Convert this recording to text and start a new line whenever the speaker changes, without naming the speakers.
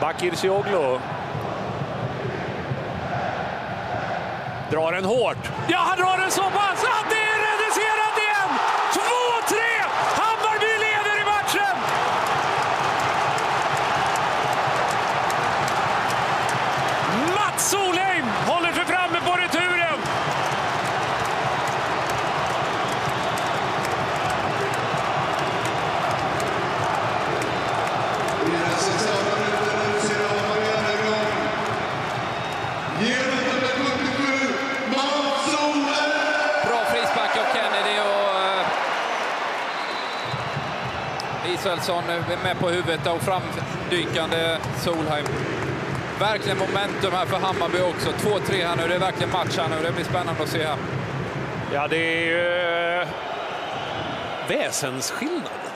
Bakircioglu. Drar den hårt. Ja, han drar den så pass att det är reducerat igen! 2-3! Hammarby leder i matchen! Mats Solheim håller för framme på returen.
Bra frispark av Kennedy och Israelsson är med på huvudet och framdykande Solheim. Verkligen momentum här för Hammarby också. 2-3 här nu, det är verkligen match här nu. Det blir spännande att se här.
Ja, det är väsensskillnad